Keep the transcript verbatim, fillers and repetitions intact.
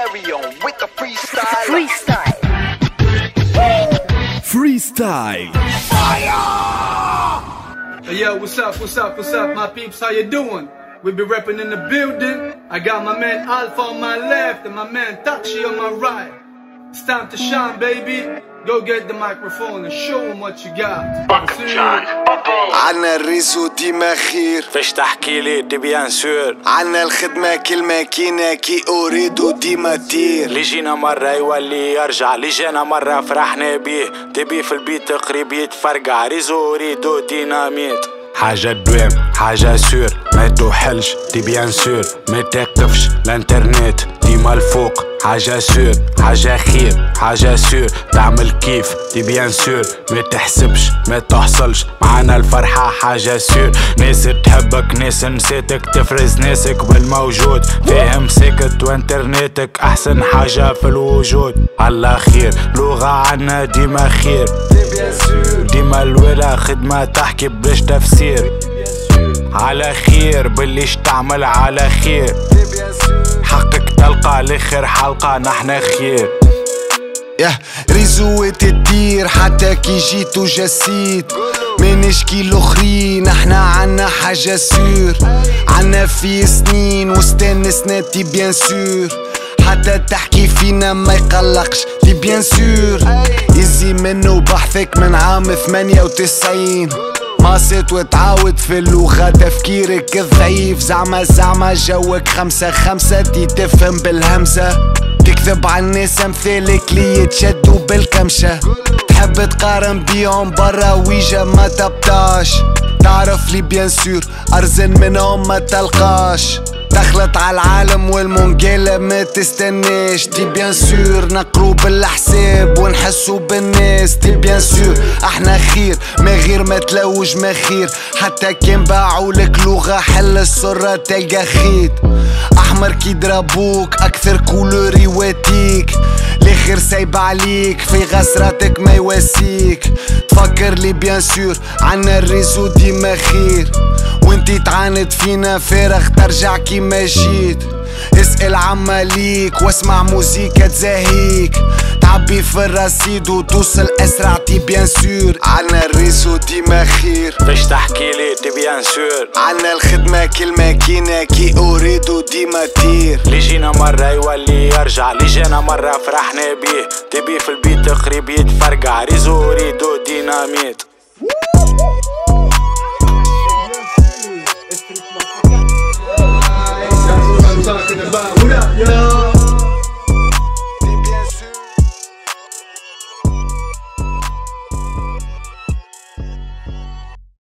Marion with the freestyle. Freestyle. Freestyle. Fire! Hey, yo, what's up, what's up, what's up, my peeps, how you doing? We be repping in the building. I got my man Alpha on my left and my man Tachi on my right. It's time to shine, baby. Go get the microphone and show them what you got. عنا الريسو ديما خير. فاش تحكي لي دي بيان سور. عنا الخدمة كل ماكينة كي أريد ديما تير. اللي جينا مرة يولي يرجع، اللي جينا مرة فرحنا بيه. تبي في البيت قريب يتفرقع، ريزو ريدو ديناميت. حاجة دوام حاجة سور، ما توحلش دي بيان سور، ما تقفش الانترنت ديما الفوق. حاجة سور حاجة خير حاجة سور، تعمل كيف دي بيان سور، ما تحسبش ما تحصلش معانا الفرحة. حاجة سور ناس تحبك ناس نسيتك، تفرز ناسك بالموجود، فاهم سكت وانترنتك أحسن حاجة في الوجود. على خير لغة عنا ديما خير، ديما الولا خدمة تحكي بلاش تفسير. على خير بالليش تعمل على خير، حقك تلقى لاخر حلقة نحنا خير. ياه ريزو تدير حتى كي جيت وجسيت، ما نشكي الاخرين احنا عنا حاجة سور. عنا في سنين واستانسنا تي بيان سور، حتى تحكي فينا ما يقلقش تي بيان سور. يزي منه بحثك من عام ثمانية وتسعين، ماسط وتعاود في اللغة تفكيرك الضعيف. زعما زعما جوك خمسة خمسة دي تفهم بالهمزة، تكذب على الناس امثالك لي يتشدوا بالكمشة. تحب تقارن بيهم برا ويجا ما تبطاش، تعرف لي بيان سور ارزن منهم ما تلقاش. دخلت على العالم والمونجيلة ما تستناش، تي بيان سور نقرو بالحساب ونحسو بالناس. تي بيان سور احنا خير ما غير ما تلوج ما خير، حتى كان باعولك لغة حل السرة تلقى خيط. احمر كي ضربوك اكثر كولوري واتيك، لاخر سايب عليك في غسراتك ما يواسيك. تفكر لي بيان سور عنا الريزو ديما خير، وانتي تعاند فينا فارغ ترجع كيما جيت. اسأل عما ليك واسمع موزيكا تزهيك، تعبي في الرصيد وتوصل اسرع تي بيان سور. عنا الريسو ديما خير، فاش تحكي لي دي بيان سور. عنا الخدمة كل ماكينة كي أريد ديما تير. اللي جينا مرة يولي يرجع، اللي جينا مرة فرحنا بيه. تبي في البيت قريب يتفرقع، ريزو ريدو ديناميت.